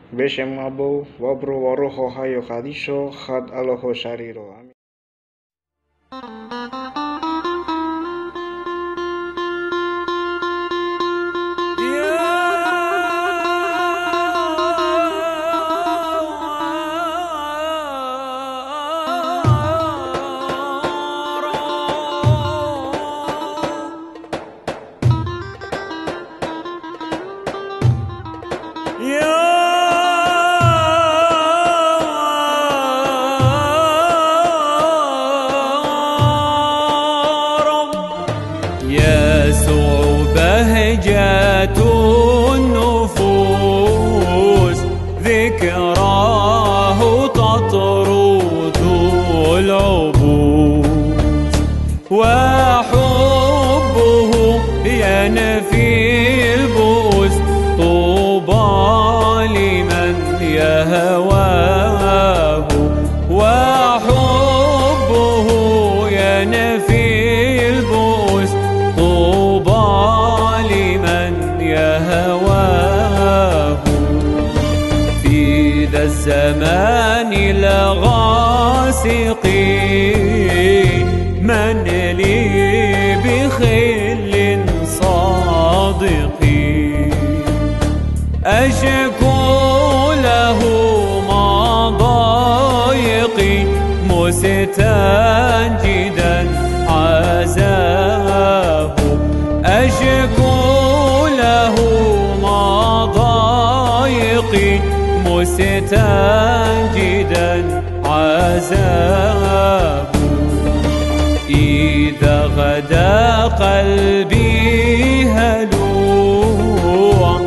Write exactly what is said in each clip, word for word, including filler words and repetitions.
Beshem Abo, Wabro Waroho Hayo Hadisho, Had Aloho Shariro. Amin. يسوع بهجة النفوس، ذكراه تطرد العبوس، وحبه ينفي البؤس، طوبى لمن يهواه، وحبه ينفي البؤس، طوبى لمن يهواه. في ذا الزمان الغاسق من لي بخل صادق، أشكو له مضايقي، مستنجدا عزاه، أشكو له مضايقي، مستنجدا عزاه. إذا غدا قلبي هلوع،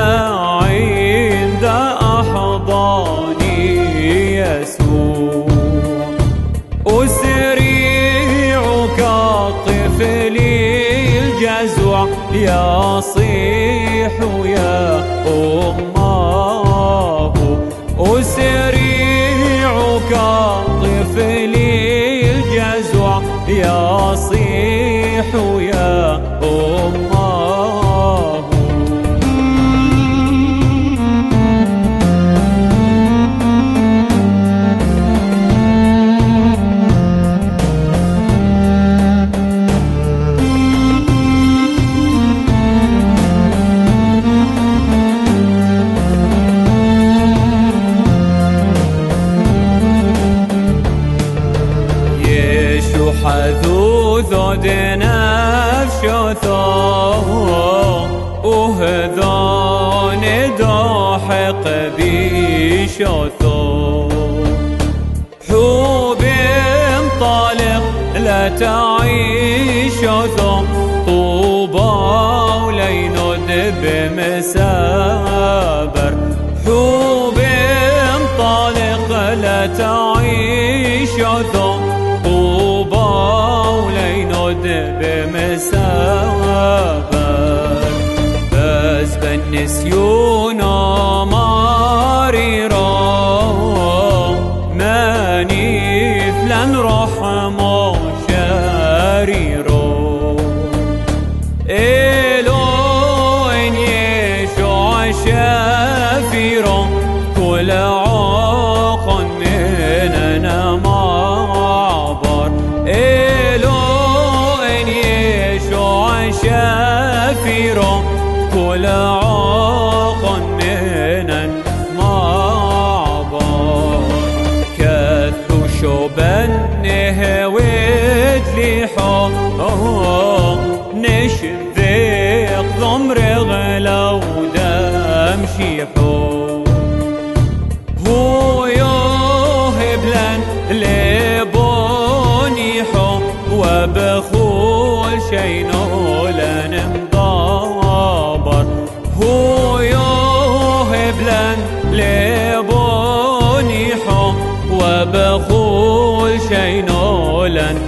فعند أحضاني يسوع، أسرع كالطفل الجزوع، يصيح يا أماه، أسرع كالطفل الجزوع، يصيح يا أماه. حذو ذود نفشثو، أهذان داحق بشثو، حوب طالق لا تعيش ثو، طوبى وليند بمسابر، حوب طالق لا تعيش ثو، طوبى وليند بمسابر. بس بالنسيون مريرا، ماني فلان رحمه شريرا، إلوين يشوع شافيرا، كل عاق مننا معبر، إلوين يشوع شافيرا، كل عاق مننا معبر. كث شوبا نهود لحو، نشذق ضمر غلا ودم شيحو، هو يوهب لن لبونيحو، وبخول شينو لن مضابر، هو يوهب لن لبونيحو، وبخول شينو لن